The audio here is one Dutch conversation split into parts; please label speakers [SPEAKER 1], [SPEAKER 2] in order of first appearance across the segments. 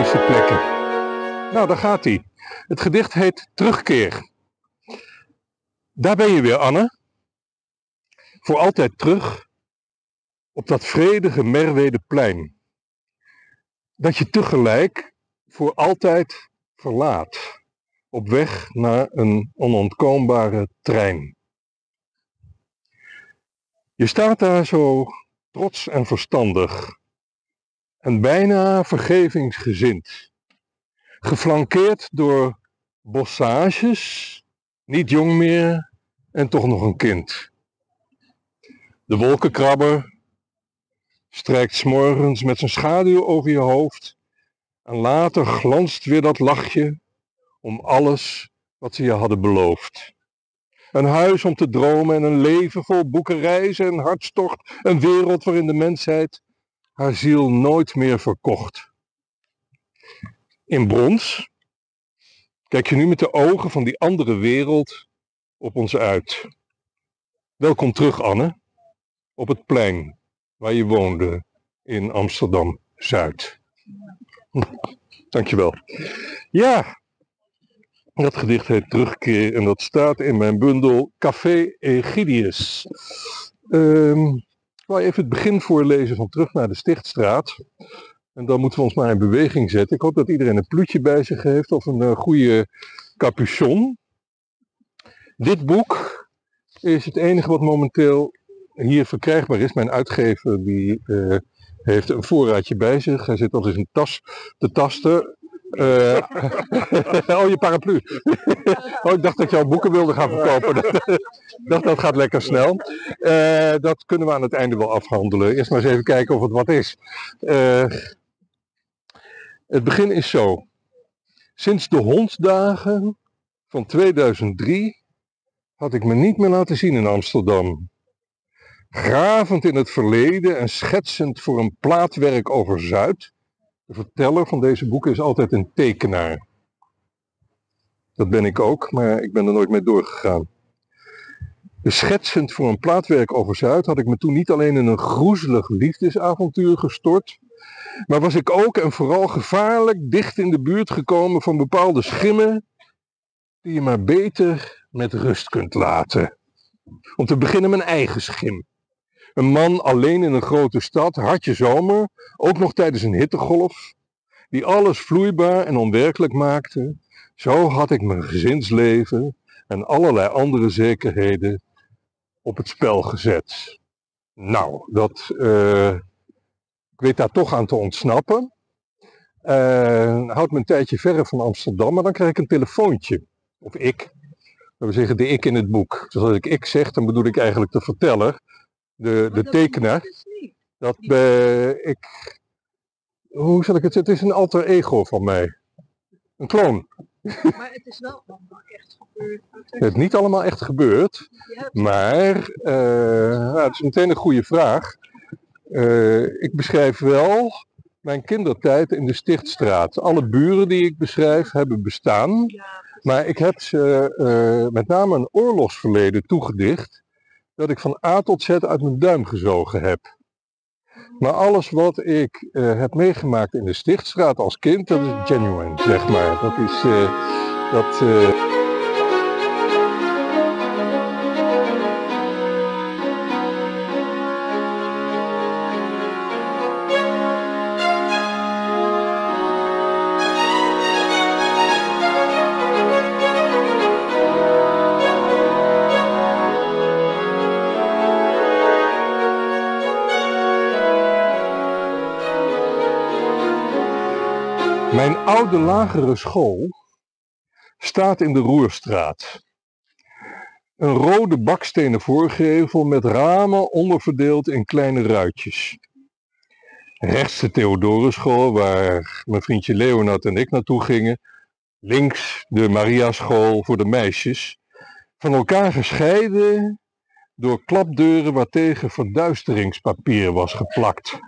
[SPEAKER 1] magische plekken. Nou, daar gaat hij. Het gedicht heet Terugkeer. Daar ben je weer, Anne. Voor altijd terug op dat vredige Merwedeplein. Dat je tegelijk voor altijd verlaat. Op weg naar een onontkoombare trein. Je staat daar zo trots en verstandig. En bijna vergevingsgezind. Geflankeerd door bossages, niet jong meer en toch nog een kind. De wolkenkrabber strijkt 's morgens met zijn schaduw over je hoofd en later glanst weer dat lachje om alles wat ze je hadden beloofd. Een huis om te dromen en een leven vol boekenreizen en hartstocht, een wereld waarin de mensheid haar ziel nooit meer verkocht. In brons kijk je nu met de ogen van die andere wereld op ons uit. Welkom terug, Anne, op het plein waar je woonde in Amsterdam-Zuid. Dankjewel. Ja, dat gedicht heet Terugkeer en dat staat in mijn bundel Café Egidius. Ik wil even het begin voorlezen van Terug naar de Stichtstraat. En dan moeten we ons maar in beweging zetten. Ik hoop dat iedereen een pluutje bij zich heeft of een goede capuchon. Dit boek is het enige wat momenteel hier verkrijgbaar is. Mijn uitgever die heeft een voorraadje bij zich. Hij zit al in zijn tas te tasten. Oh, je paraplu. Oh, ik dacht dat je al boeken wilde gaan verkopen. Ik dacht dat gaat lekker snel. Dat kunnen we aan het einde wel afhandelen. Eerst maar eens even kijken of het wat is. Het begin is zo. Sinds de hondsdagen van 2003 had ik me niet meer laten zien in Amsterdam. Gravend in het verleden en schetsend voor een plaatwerk over Zuid. De verteller van deze boeken is altijd een tekenaar. Dat ben ik ook, maar ik ben er nooit mee doorgegaan. Dus schetsend voor een plaatwerk over Zuid had ik me toen niet alleen in een groezelig liefdesavontuur gestort, maar was ik ook en vooral gevaarlijk dicht in de buurt gekomen van bepaalde schimmen die je maar beter met rust kunt laten. Om te beginnen mijn eigen schim. Een man alleen in een grote stad, hartje zomer, ook nog tijdens een hittegolf, die alles vloeibaar en onwerkelijk maakte. Zo had ik mijn gezinsleven en allerlei andere zekerheden op het spel gezet. Nou, ik weet daar toch aan te ontsnappen. Houd me een tijdje verre van Amsterdam, maar dan krijg ik een telefoontje. Of ik. We zeggen de ik in het boek. Dus als ik zeg, dan bedoel ik eigenlijk de verteller, de tekenaar. Dat hoe zal ik het zeggen? Het is een alter ego van mij. Een kloon.
[SPEAKER 2] Maar het is wel allemaal echt gebeurd.
[SPEAKER 1] Het is niet allemaal echt gebeurd, maar het is meteen een goede vraag. Ik beschrijf wel mijn kindertijd in de Stichtstraat. Alle buren die ik beschrijf hebben bestaan, maar ik heb ze met name een oorlogsverleden toegedicht dat ik van A tot Z uit mijn duim gezogen heb. Maar alles wat ik heb meegemaakt in de Stichtstraat als kind, dat is genuine, zeg maar. Dat is... Mijn oude lagere school staat in de Roerstraat. Een rode bakstenen voorgevel met ramen onderverdeeld in kleine ruitjes. Rechts de Theodorenschool waar mijn vriendje Leonard en ik naartoe gingen. Links de Mariaschool voor de meisjes. Van elkaar gescheiden door klapdeuren waartegen verduisteringspapier was geplakt.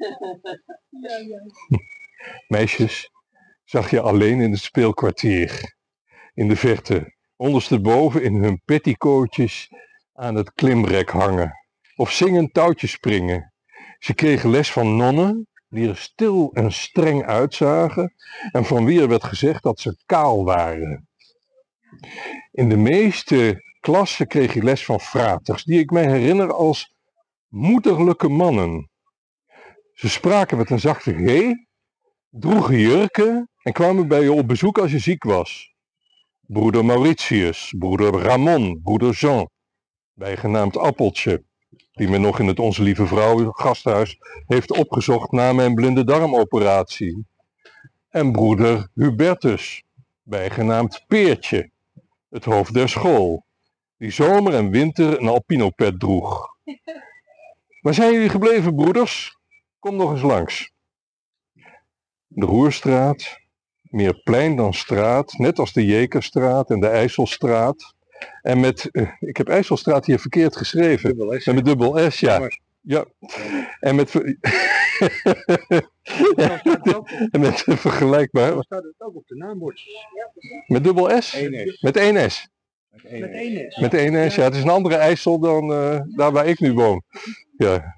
[SPEAKER 1] Meisjes zag je alleen in het speelkwartier, in de verte, ondersteboven in hun petticoatjes aan het klimrek hangen, of zingend touwtjes springen. Ze kregen les van nonnen die er stil en streng uitzagen en van wie er werd gezegd dat ze kaal waren. In de meeste klassen kreeg ik les van fraters, die ik mij herinner als moederlijke mannen. Ze spraken met een zachte G, droegen jurken en kwamen bij je op bezoek als je ziek was. Broeder Mauritius, broeder Ramon, broeder Jean, bijgenaamd Appeltje, die men nog in het Onze Lieve Vrouw gasthuis heeft opgezocht na mijn blinde darmoperatie. En broeder Hubertus, bijgenaamd Peertje, het hoofd der school, die zomer en winter een alpinopet droeg. Waar zijn jullie gebleven, broeders? Kom nog eens langs. De Roerstraat, meer plein dan straat, net als de Jekerstraat en de IJsselstraat. En met, ik heb IJsselstraat hier verkeerd geschreven, met dubbel S, ja. Ja. En met, en met vergelijkbaar.
[SPEAKER 3] Dan staat het ook op de naambordjes.
[SPEAKER 1] Met dubbel S?
[SPEAKER 3] 1 S.
[SPEAKER 1] Met 1 S.
[SPEAKER 2] Met één S.
[SPEAKER 1] Met 1 S, ja. Het is een andere IJssel dan daar waar ik nu woon. Ja.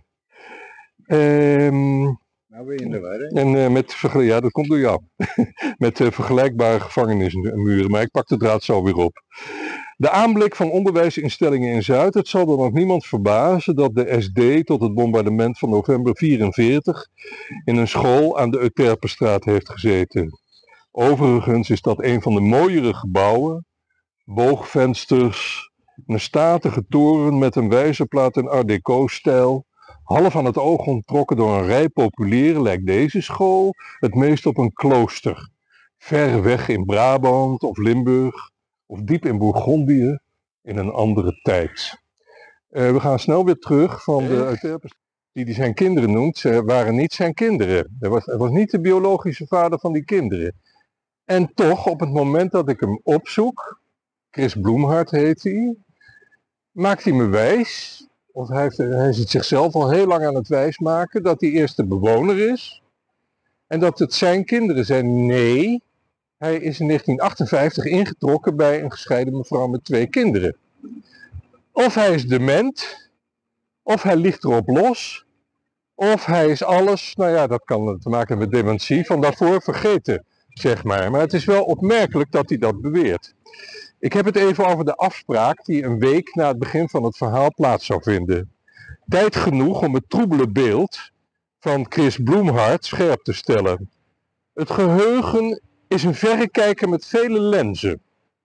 [SPEAKER 3] Nou ben je in de war, hè?
[SPEAKER 1] En ja, dat komt door jou. Met vergelijkbare gevangenismuren, maar ik pak de draad zo weer op. De aanblik van onderwijsinstellingen in Zuid, het zal dan ook niemand verbazen dat de SD tot het bombardement van november 1944 in een school aan de Euterpenstraat heeft gezeten. Overigens is dat een van de mooiere gebouwen, boogvensters, een statige toren met een wijzerplaat in Art Deco-stijl. Half aan het oog onttrokken door een rij populieren lijkt deze school het meest op een klooster. Ver weg in Brabant of Limburg of diep in Bourgondië in een andere tijd. We gaan snel weer terug van de Euterpen die zijn kinderen noemt. Ze waren niet zijn kinderen. Hij was niet de biologische vader van die kinderen. En toch, op het moment dat ik hem opzoek, Chris Bloemhard heet hij, maakt hij me wijs. Of hij is het zichzelf al heel lang aan het wijsmaken dat hij eerst de bewoner is. En dat het zijn kinderen zijn. Nee, hij is in 1958 ingetrokken bij een gescheiden mevrouw met 2 kinderen. Of hij is dement, of hij ligt erop los, of hij is alles. Nou ja, dat kan te maken met dementie, van daarvoor vergeten, zeg maar. Maar het is wel opmerkelijk dat hij dat beweert. Ik heb het even over de afspraak die een week na het begin van het verhaal plaats zou vinden. Tijd genoeg om het troebele beeld van Chris Bloemhard scherp te stellen. Het geheugen is een verrekijker met vele lenzen.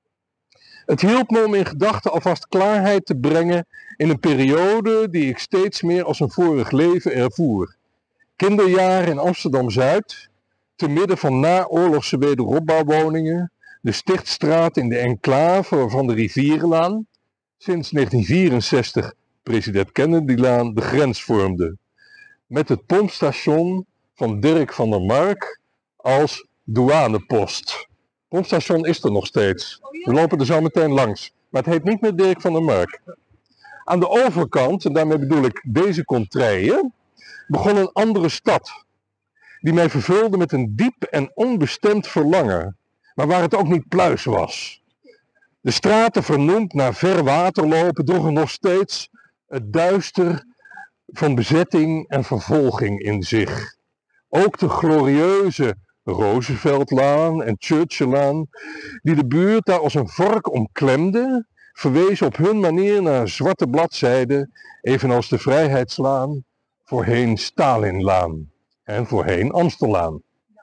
[SPEAKER 1] Het hielp me om in gedachten alvast klaarheid te brengen in een periode die ik steeds meer als een vorig leven ervoer. Kinderjaren in Amsterdam-Zuid, te midden van naoorlogse wederopbouwwoningen, de Stichtstraat in de enclave van de Rivierenlaan, sinds 1964 president Kennedylaan de grens vormde, met het pompstation van Dirk van der Mark als douanepost. Pompstation is er nog steeds. We lopen er zo meteen langs. Maar het heet niet meer Dirk van der Mark. Aan de overkant, en daarmee bedoel ik deze contraien, begon een andere stad. Die mij vervulde met een diep en onbestemd verlangen. Maar waar het ook niet pluis was. De straten vernoemd naar ver waterlopen droegen nog steeds het duister van bezetting en vervolging in zich. Ook de glorieuze Rooseveltlaan en Churchilllaan, die de buurt daar als een vork omklemde, verwezen op hun manier naar zwarte bladzijden, evenals de Vrijheidslaan, voorheen Stalinlaan en voorheen Amstellaan.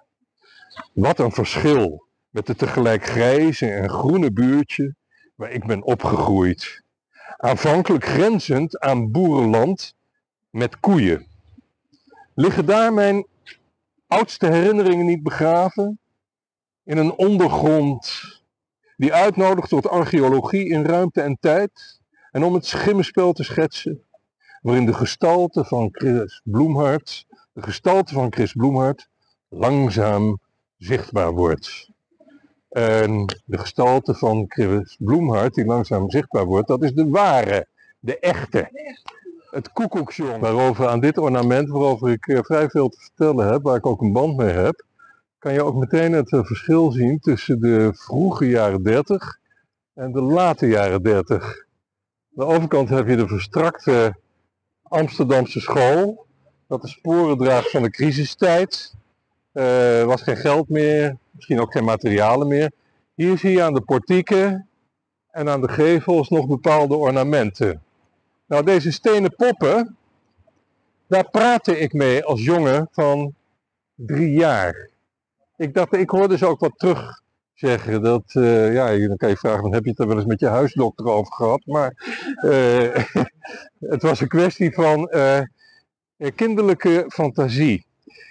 [SPEAKER 1] Wat een verschil met het tegelijk grijze en groene buurtje waar ik ben opgegroeid. Aanvankelijk grenzend aan boerenland met koeien. Liggen daar mijn oudste herinneringen niet begraven? In een ondergrond die uitnodigt tot archeologie in ruimte en tijd? En om het schimmenspel te schetsen, waarin de gestalte van Chris Bloemhard langzaam zichtbaar wordt. En de gestalte van Chris Bloemhard die langzaam zichtbaar wordt, dat is de ware, de echte. Het koekoeksjong, waarover aan dit ornament, waarover ik vrij veel te vertellen heb, waar ik ook een band mee heb, kan je ook meteen het verschil zien tussen de vroege jaren 30 en de late jaren 30. Aan de overkant heb je de verstrakte Amsterdamse school, dat de sporen draagt van de crisistijd. Er was geen geld meer, misschien ook geen materialen meer. Hier zie je aan de portieken en aan de gevels nog bepaalde ornamenten. Nou, deze stenen poppen, daar praatte ik mee als jongen van 3 jaar. Ik hoorde ze ook wat terug zeggen. Dat, ja, dan kan je vragen, heb je het er wel eens met je huisdokter over gehad? Maar het was een kwestie van kinderlijke fantasie.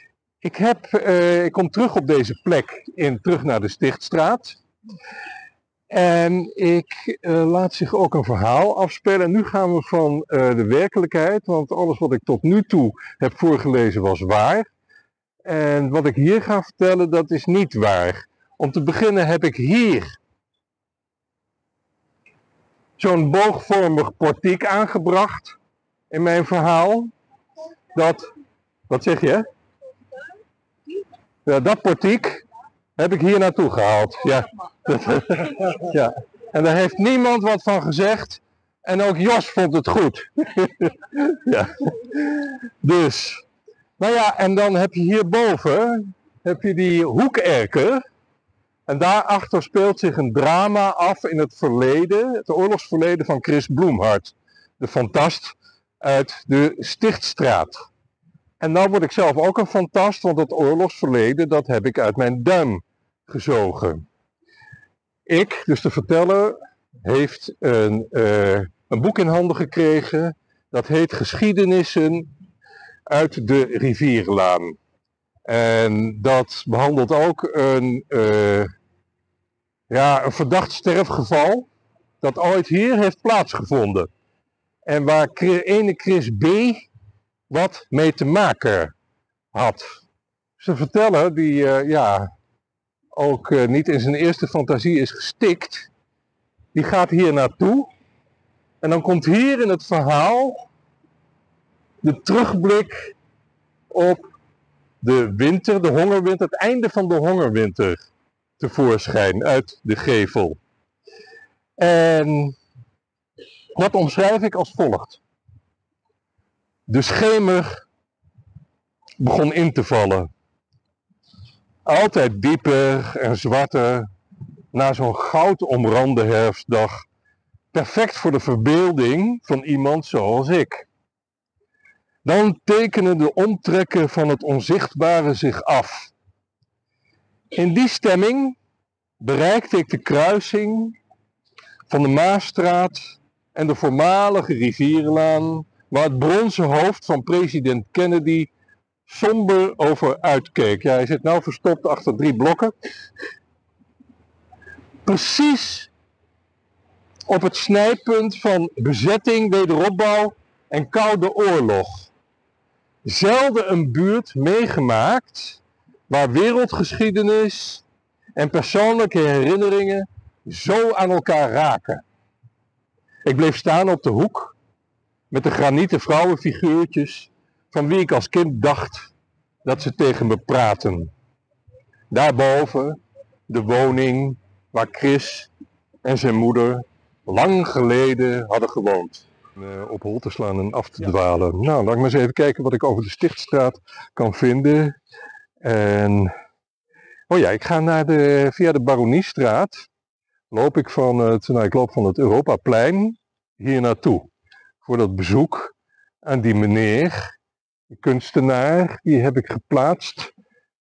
[SPEAKER 1] Ik kom terug op deze plek, terug naar de Stichtstraat. En ik laat zich ook een verhaal afspelen. En nu gaan we van de werkelijkheid, want alles wat ik tot nu toe heb voorgelezen was waar. En wat ik hier ga vertellen, dat is niet waar. Om te beginnen heb ik hier zo'n boogvormig portiek aangebracht in mijn verhaal. Wat zeg je? Ja, dat portiek heb ik hier naartoe gehaald. Ja. Ja. En daar heeft niemand wat van gezegd. En ook Jos vond het goed. Ja. Dus, nou ja, en dan heb je hierboven die hoekerker. En daarachter speelt zich een drama af in het verleden, het oorlogsverleden van Chris Bloemhard, de fantast uit de Stichtstraat. En nou word ik zelf ook een fantast, want het oorlogsverleden, dat heb ik uit mijn duim gezogen. Ik, dus de verteller, heeft een boek in handen gekregen, dat heet Geschiedenissen uit de Rivierenlaan. En dat behandelt ook een verdacht sterfgeval dat ooit hier heeft plaatsgevonden. En waar ene Chris B. wat mee te maken had. Dus de verteller die ook niet in zijn eerste fantasie is gestikt, die gaat hier naartoe. En dan komt hier in het verhaal de terugblik op de winter, de hongerwinter, het einde van de hongerwinter tevoorschijn uit de gevel. En dat omschrijf ik als volgt. De schemer begon in te vallen. Altijd dieper en zwarter na zo'n goudomrande herfstdag. Perfect voor de verbeelding van iemand zoals ik. Dan tekenen de omtrekken van het onzichtbare zich af. In die stemming bereikte ik de kruising van de Maasstraat en de voormalige Rivierenlaan, waar het bronzen hoofd van president Kennedy somber over uitkeek. Ja, hij zit nou verstopt achter 3 blokken. Precies op het snijpunt van bezetting, wederopbouw en koude oorlog. Zelden een buurt meegemaakt waar wereldgeschiedenis en persoonlijke herinneringen zo aan elkaar raken. Ik bleef staan op de hoek met de granieten vrouwenfiguurtjes van wie ik als kind dacht dat ze tegen me praten. Daarboven de woning waar Chris en zijn moeder lang geleden hadden gewoond. Op hol te slaan en af te dwalen. Nou, laat ik maar eens even kijken wat ik over de Stichtstraat kan vinden. En, oh ja, ik ga via de Baroniestraat. Loop ik ik loop van het Europaplein hier naartoe. Voor dat bezoek aan die meneer, die kunstenaar, die heb ik geplaatst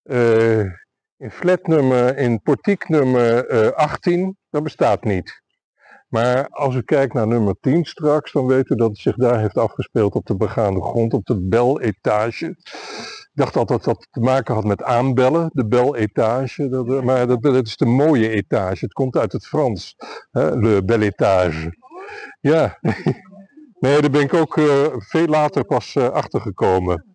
[SPEAKER 1] in portieknummer 18. Dat bestaat niet. Maar als u kijkt naar nummer 10 straks, dan weet u dat het zich daar heeft afgespeeld op de begaande grond, op de bel-etage. Ik dacht altijd dat het te maken had met aanbellen, de bel-etage, maar dat is de mooie etage, het komt uit het Frans, hè, le bel-étage. Ja, nee, daar ben ik ook veel later pas achtergekomen.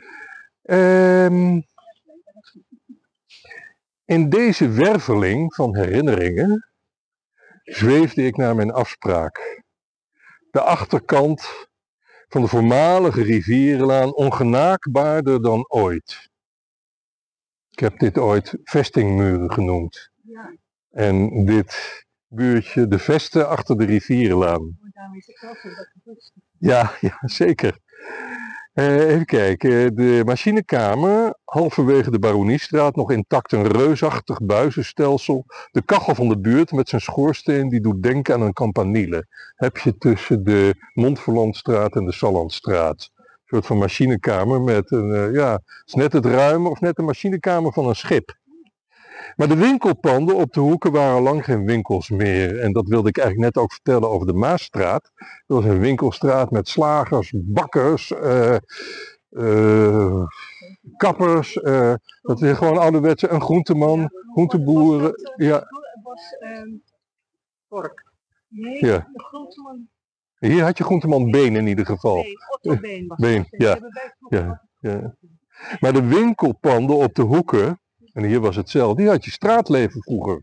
[SPEAKER 1] In deze werveling van herinneringen zweefde ik naar mijn afspraak. De achterkant van de voormalige Rivierenlaan, ongenaakbaarder dan ooit. Ik heb dit ooit vestingmuren genoemd.
[SPEAKER 2] Ja.
[SPEAKER 1] En dit buurtje de vesten achter de Rivierenlaan.
[SPEAKER 2] Maar daarom is het wel zo dat het is.
[SPEAKER 1] Ja, zeker. Even kijken, de machinekamer, halverwege de Baroniestraat, nog intact een reusachtig buizenstelsel. De kachel van de buurt met zijn schoorsteen, die doet denken aan een campanile. Heb je tussen de Montferlandstraat en de Sallandstraat. Een soort van machinekamer met een, het is net het ruime of net de machinekamer van een schip. Maar de winkelpanden op de hoeken waren al lang geen winkels meer. En dat wilde ik eigenlijk net ook vertellen over de Maasstraat. Dat was een winkelstraat met slagers, bakkers, kappers. Dat weer gewoon ouderwetse, een groenteman, groenteboeren. Ja.
[SPEAKER 2] was pork. Nee,
[SPEAKER 1] Ja.
[SPEAKER 2] de groenteman.
[SPEAKER 1] Hier had je groenteman Been in ieder geval.
[SPEAKER 2] Nee, Otto Been was
[SPEAKER 1] Been,
[SPEAKER 2] dat. En die
[SPEAKER 1] ja.
[SPEAKER 2] hebben wij vroeger
[SPEAKER 1] Ja. Maar de winkelpanden op de hoeken, en hier was het zelf, die had je straatleven vroeger.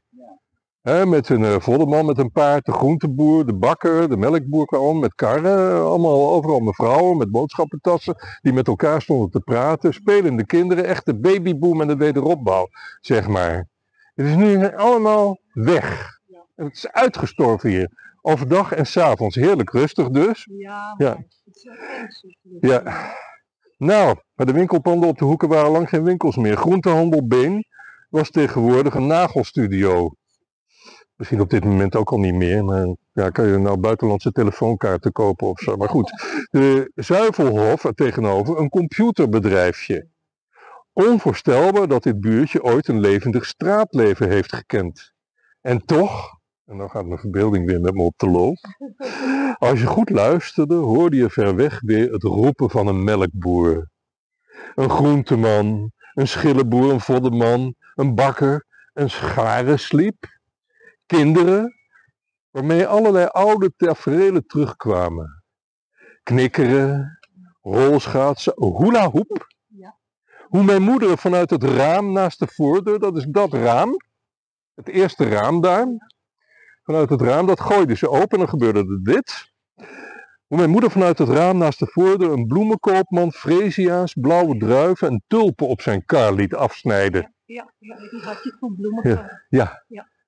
[SPEAKER 1] Met een voddenman met een paard, de groenteboer, de bakker, de melkboer kwam met karren, allemaal overal mevrouwen met boodschappentassen die met elkaar stonden te praten, spelende kinderen, echt de babyboom en de wederopbouw, zeg maar. Het is nu allemaal weg. Het is uitgestorven hier. Overdag en 's avonds. Heerlijk rustig dus.
[SPEAKER 2] Ja,
[SPEAKER 1] Ja.
[SPEAKER 2] maar het is wel ernstig.
[SPEAKER 1] Ja. Nou, maar de winkelpanden op de hoeken waren lang geen winkels meer. Groentehandel Been was tegenwoordig een nagelstudio. Misschien op dit moment ook al niet meer, maar ja, kan je nou buitenlandse telefoonkaarten kopen of zo. Maar goed, de Zuivelhof er tegenover een computerbedrijfje. Onvoorstelbaar dat dit buurtje ooit een levendig straatleven heeft gekend. En toch, en dan gaat mijn verbeelding weer met me op de loop. Als je goed luisterde, hoorde je ver weg weer het roepen van een melkboer. Een groenteman, een schillenboer, een voddenman, een bakker, een scharensliep. Kinderen, waarmee allerlei oude taferelen terugkwamen. Knikkeren, rolschaatsen, hula hoop.
[SPEAKER 2] Ja.
[SPEAKER 1] Hoe mijn moeder vanuit het raam naast de voordeur, dat is dat raam, het eerste raam daar, vanuit het raam, dat gooide ze open en dan gebeurde er dit. Hoe mijn moeder vanuit het raam naast de voordeur een bloemenkoopman, freesia's, blauwe druiven en tulpen op zijn kar liet afsnijden.
[SPEAKER 2] Ja, die had je voor bloemen.
[SPEAKER 1] Ja.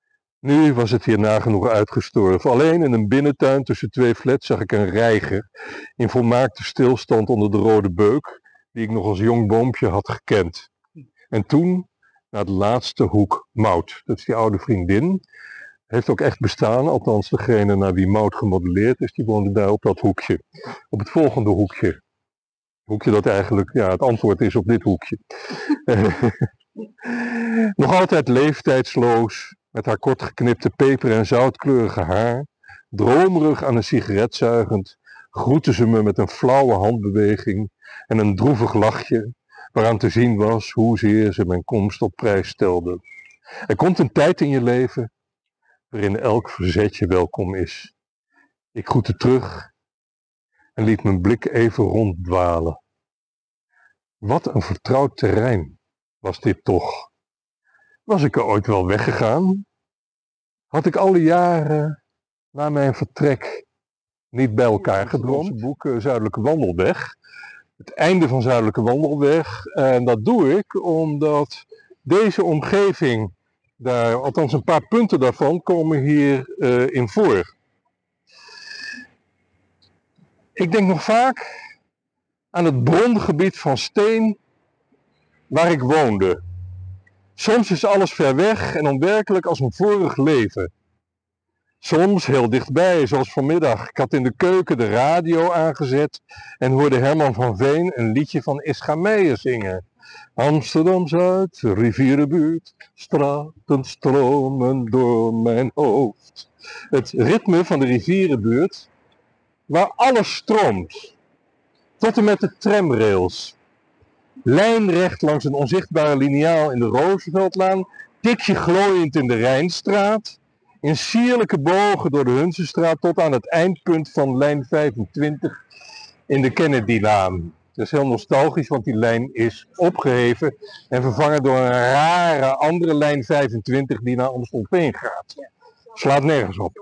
[SPEAKER 1] Nu was het hier nagenoeg uitgestorven. Alleen in een binnentuin tussen twee flats zag ik een reiger in volmaakte stilstand onder de rode beuk, die ik nog als jong boompje had gekend. En toen, naar de laatste hoek, Maud. Dat is die oude vriendin. Heeft ook echt bestaan, althans degene naar wie Maud gemodelleerd is, die woonde daar op dat hoekje. Op het volgende hoekje. Hoekje dat eigenlijk, ja, het antwoord is op dit hoekje. Nog altijd leeftijdsloos, met haar kort geknipte peper- en zoutkleurige haar, dromerig aan een sigaret zuigend, groette ze me met een flauwe handbeweging en een droevig lachje, waaraan te zien was hoezeer ze mijn komst op prijs stelde. Er komt een tijd in je leven waarin elk verzetje welkom is. Ik groette terug en liet mijn blik even ronddwalen. Wat een vertrouwd terrein was dit toch. Was ik er ooit wel weggegaan? Had ik alle jaren na mijn vertrek niet bij elkaar gedroomd? Het boek Zuidelijke Wandelweg. Het einde van Zuidelijke Wandelweg. En dat doe ik omdat deze omgeving, daar, althans een paar punten daarvan, komen hier in voor. Ik denk nog vaak aan het brongebied van steen waar ik woonde. Soms is alles ver weg en onwerkelijk als een vorig leven. Soms heel dichtbij, zoals vanmiddag. Ik had in de keuken de radio aangezet en hoorde Herman van Veen een liedje van Ischa Meijer zingen. Amsterdam-Zuid, rivierenbuurt, straten stromen door mijn hoofd. Het ritme van de rivierenbuurt, waar alles stroomt. Tot en met de tramrails. Lijnrecht langs een onzichtbare liniaal in de Rooseveltlaan, tikje glooiend in de Rijnstraat, in sierlijke bogen door de Hunzenstraat tot aan het eindpunt van lijn 25 in de Kennedylaan. Dat is heel nostalgisch, want die lijn is opgeheven en vervangen door een rare andere lijn 25 die naar Amstelveen gaat. Slaat nergens op.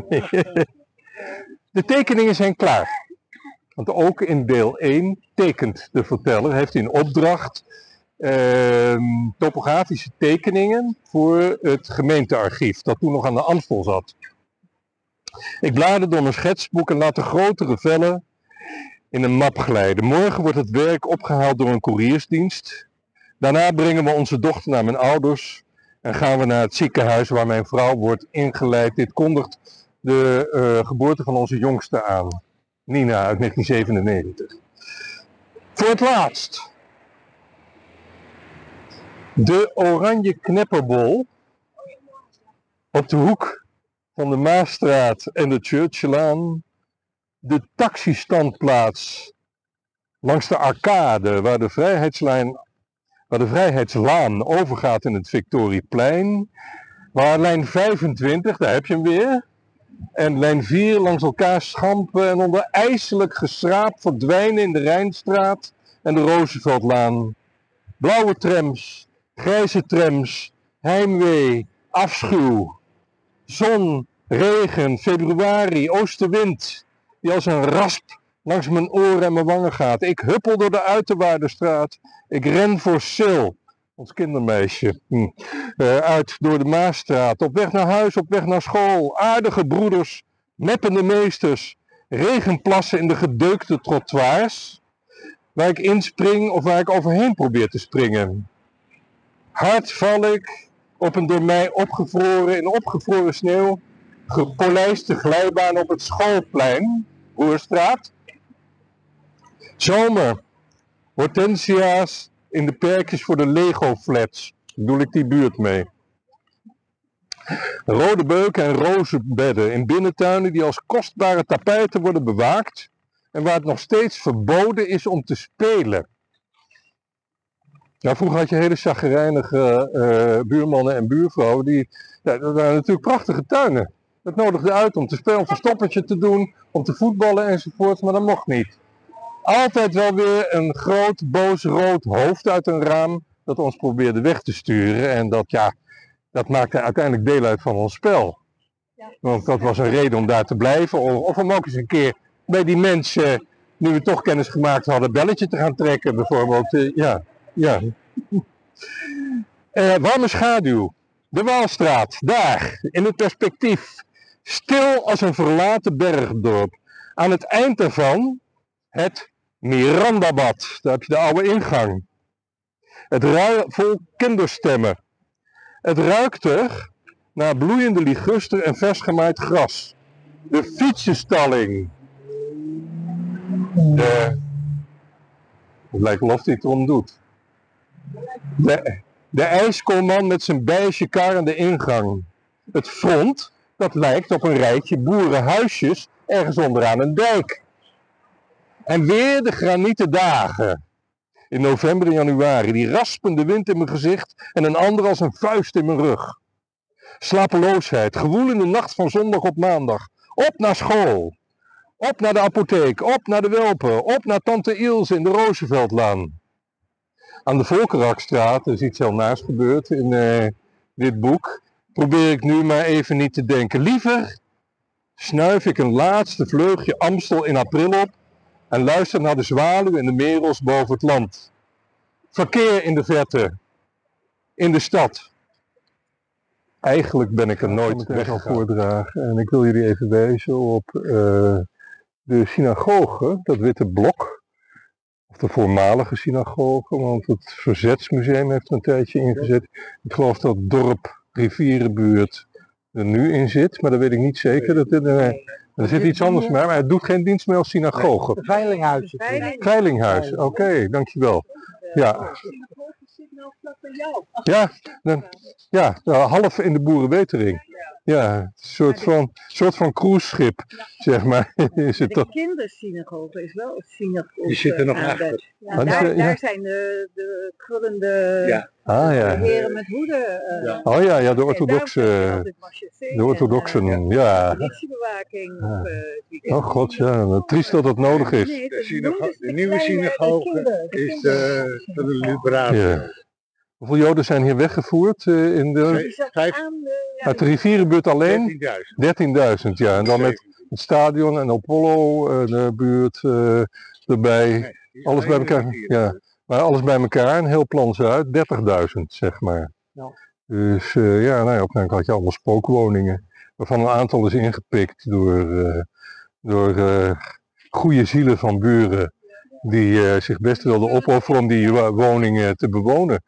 [SPEAKER 1] De tekeningen zijn klaar. Want ook in deel 1 tekent de verteller, heeft hij in opdracht topografische tekeningen voor het gemeentearchief, dat toen nog aan de Amstel zat. Ik bladerde door mijn schetsboek en laat de grotere vellen in een map glijden. Morgen wordt het werk opgehaald door een koeriersdienst. Daarna brengen we onze dochter naar mijn ouders en gaan we naar het ziekenhuis waar mijn vrouw wordt ingeleid. Dit kondigt de geboorte van onze jongste aan, Nina uit 1997. Voor het laatst. De Oranje Knepperbol op de hoek van de Maasstraat en de Churchillaan. De taxistandplaats langs de arcade waar de Vrijheidslaan overgaat in het Victorieplein. Waar lijn 25, daar heb je hem weer. En lijn 4 langs elkaar schampen en onder ijselijk geschraap verdwijnen in de Rijnstraat en de Rooseveltlaan. Blauwe trams, grijze trams, heimwee, afschuw. Zon, regen, februari, oostenwind, die als een rasp langs mijn oren en mijn wangen gaat. Ik huppel door de Uiterwaardenstraat. Ik ren voor Sil, ons kindermeisje, uit door de Maasstraat. Op weg naar huis, op weg naar school. Aardige broeders, meppende meesters. Regenplassen in de gedeukte trottoirs. Waar ik inspring of waar ik overheen probeer te springen. Hard val ik op een door mij in opgevroren sneeuw gepolijste glijbaan op het schoolplein, Boerstraat. Zomer, hortensia's in de perkjes voor de Lego flats, bedoel ik die buurt mee. Rode beuken en rozenbedden in binnentuinen die als kostbare tapijten worden bewaakt en waar het nog steeds verboden is om te spelen. Nou, vroeger had je hele chagrijnige buurmannen en buurvrouwen dat waren natuurlijk prachtige tuinen. Dat nodigde uit om te spelen, om een verstoppertje te doen, om te voetballen enzovoort, maar dat mocht niet. Altijd wel weer een groot, boos, rood hoofd uit een raam dat ons probeerde weg te sturen. En dat maakte uiteindelijk deel uit van ons spel. Want dat was een reden om daar te blijven. Of om ook eens een keer bij die mensen, nu we toch kennis gemaakt hadden, belletje te gaan trekken bijvoorbeeld. Warme schaduw. De Waalstraat, daar, in het perspectief. Stil als een verlaten bergdorp. Aan het eind daarvan het Mirandabad. Daar heb je de oude ingang. Het vol kinderstemmen. Het ruikt er naar bloeiende liguster en vers gemaaid gras. De fietsenstalling. Het lijkt wel of hij het erom doet. De ijskoolman met zijn beige kar aan de ingang. Het front, dat lijkt op een rijtje boerenhuisjes ergens onderaan een dijk. En weer de granieten dagen. In november en januari, die raspende wind in mijn gezicht en een ander als een vuist in mijn rug. Slapeloosheid, gewoel in de nacht van zondag op maandag. Op naar school. Op naar de apotheek, op naar de Welpen, op naar tante Ilse in de Rooseveltlaan. Aan de Volkerakstraat, er is iets heel naast gebeurd in dit boek, probeer ik nu maar even niet te denken. Liever snuif ik een laatste vleugje Amstel in april op en luister naar de zwaluw en de merels boven het land. Verkeer in de verte, in de stad. Eigenlijk ben ik er nooit weg voordragen en ik wil jullie even wijzen op de synagoge, dat witte blok. Of de voormalige synagoge, want het Verzetsmuseum heeft er een tijdje ingezet. Ik geloof dat het dorp Rivierenbuurt er nu in zit, maar dat weet ik niet zeker. Er zit iets anders mee, maar het doet geen dienst meer als synagoge.
[SPEAKER 4] De Veilinghuis.
[SPEAKER 1] Veilinghuis, oké, dankjewel. Ja. Ja, half in de Boerenwetering. Ja, een soort van cruiseschip, zeg maar. Is het
[SPEAKER 2] de
[SPEAKER 1] toch?
[SPEAKER 2] kindersynagoge is wel het synagoge.
[SPEAKER 3] Die zit er nog achter.
[SPEAKER 2] Ja, daar zijn de krullende heren met hoeden.
[SPEAKER 1] Oh ja, de orthodoxe. De orthodoxen, ja.
[SPEAKER 2] Politiebewaking.
[SPEAKER 1] Oh god, ja. Triest dat dat nodig is.
[SPEAKER 3] De nieuwe synagoge is de liberatie.
[SPEAKER 1] Ja. Hoeveel Joden zijn hier weggevoerd uit de Rivierenbuurt alleen? 13.000, ja. En dan met het stadion en Apollo, de buurt erbij. Alles bij elkaar. Ja. Maar alles bij elkaar, een heel plan Zuid, 30.000 zeg maar.
[SPEAKER 4] Ja.
[SPEAKER 1] Dus uiteindelijk had je allemaal spookwoningen. Waarvan een aantal is ingepikt door goede zielen van buren die zich best wilden opofferen om die woningen te bewonen.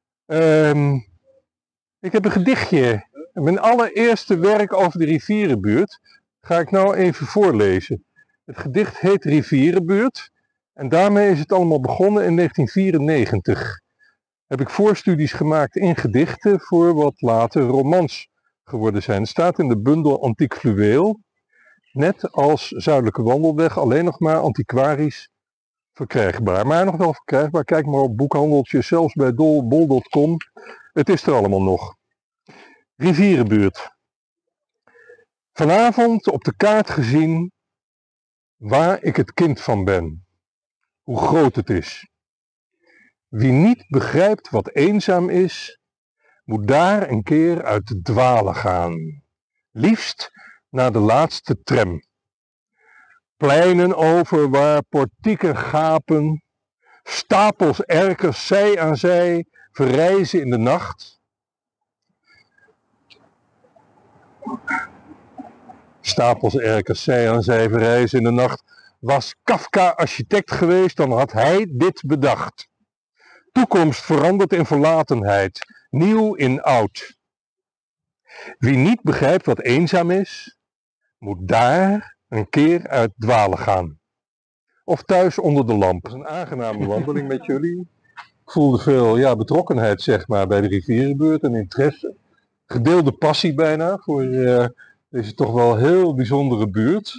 [SPEAKER 1] Ik heb een gedichtje. Mijn allereerste werk over de rivierenbuurt ga ik nou even voorlezen. Het gedicht heet Rivierenbuurt en daarmee is het allemaal begonnen in 1994. Heb ik voorstudies gemaakt in gedichten voor wat later romans geworden zijn. Het staat in de bundel Antiek Fluweel, net als Zuidelijke Wandelweg, alleen nog maar antiquarisch verkrijgbaar. Maar nog wel verkrijgbaar, kijk maar op boekhandeltjes, zelfs bij bol.com. Het is er allemaal nog. Rivierenbuurt. Vanavond op de kaart gezien waar ik het kind van ben. Hoe groot het is. Wie niet begrijpt wat eenzaam is, moet daar een keer uit de dwalen gaan. Liefst naar de laatste tram. Pleinen over waar portieken gapen, stapels erkers zij aan zij verrijzen in de nacht. Stapels erkers zij aan zij verrijzen in de nacht. Was Kafka architect geweest, dan had hij dit bedacht. Toekomst verandert in verlatenheid, nieuw in oud. Wie niet begrijpt wat eenzaam is, moet daar een keer uit dwalen gaan. Of thuis onder de lamp. Het is een aangename wandeling met jullie. Ik voelde veel betrokkenheid zeg maar bij de rivierenbuurt en interesse. Gedeelde passie bijna voor deze toch wel heel bijzondere buurt.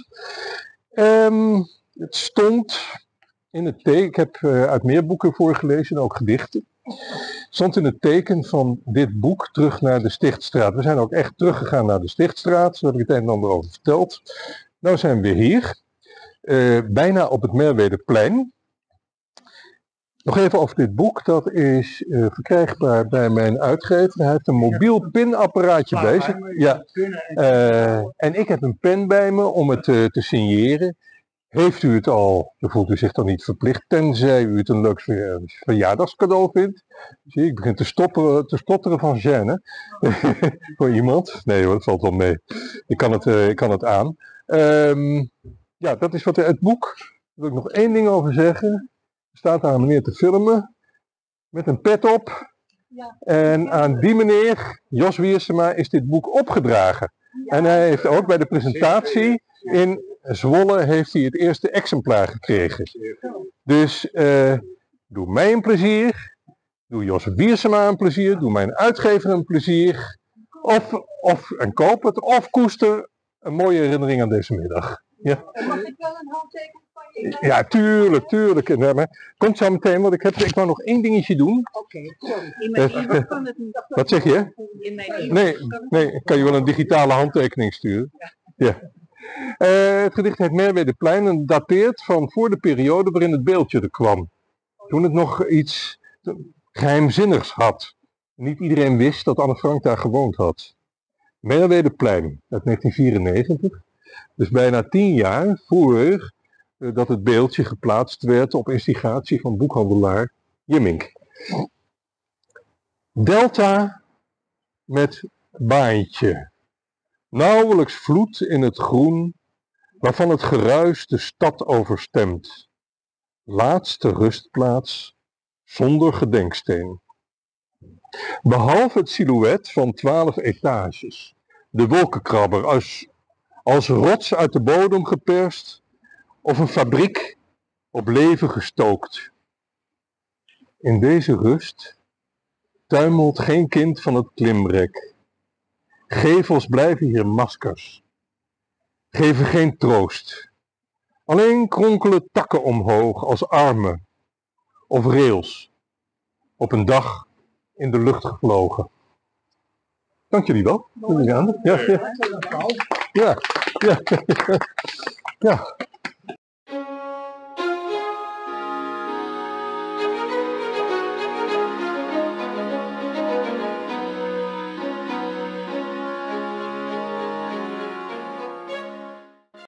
[SPEAKER 1] Het stond in het teken, ik heb uit meer boeken voorgelezen en ook gedichten. Het stond in het teken van dit boek terug naar de Stichtstraat. We zijn ook echt teruggegaan naar de Stichtstraat, daar heb ik het een en ander over verteld. Nou zijn we hier, bijna op het Merwedeplein. Nog even over dit boek, dat is verkrijgbaar bij mijn uitgever. Hij heeft een mobiel pinapparaatje bij zich. Ja. En ik heb een pen bij me om het te signeren. Heeft u het al, dan voelt u zich dan niet verplicht, tenzij u het een leuk verjaardagscadeau vindt. Zie, ik begin te stotteren van gêne voor iemand. Nee hoor, dat valt wel mee. Ik kan het aan. Dat is wat het boek. Daar wil ik nog één ding over zeggen. Er staat daar een meneer te filmen met een pet op. Ja. En aan die meneer, Jos Wiersema, is dit boek opgedragen. Ja. En hij heeft ook bij de presentatie in Zwolle heeft hij het eerste exemplaar gekregen. Dus doe mij een plezier, doe Jos Wiersema een plezier, doe mijn uitgever een plezier. En koop het, of koester een mooie herinnering aan deze middag. Ja.
[SPEAKER 2] Mag ik wel een handtekening van je?
[SPEAKER 1] Ja, tuurlijk. Komt zo meteen, want ik wou nog één dingetje doen.
[SPEAKER 2] Oké, sorry. In mijn e-mail kan het niet.
[SPEAKER 1] Wat zeg je?
[SPEAKER 2] In mijn e-mail.
[SPEAKER 1] Nee, ik kan je wel een digitale handtekening sturen. Ja. Het gedicht heet Merwedeplein en dateert van voor de periode waarin het beeldje er kwam. Toen het nog iets geheimzinnigs had. Niet iedereen wist dat Anne Frank daar gewoond had. Merwedeplein uit 1994. Dus bijna 10 jaar voor dat het beeldje geplaatst werd op instigatie van boekhandelaar Jimmink. Delta met baantje. Nauwelijks vloed in het groen, waarvan het geruis de stad overstemt. Laatste rustplaats, zonder gedenksteen. Behalve het silhouet van 12 etages. De wolkenkrabber als rots uit de bodem geperst, of een fabriek op leven gestookt. In deze rust tuimelt geen kind van het klimrek. Gevels blijven hier maskers, geven geen troost. Alleen kronkelen takken omhoog als armen of rails, op een dag in de lucht gevlogen. Dank jullie wel. Ja.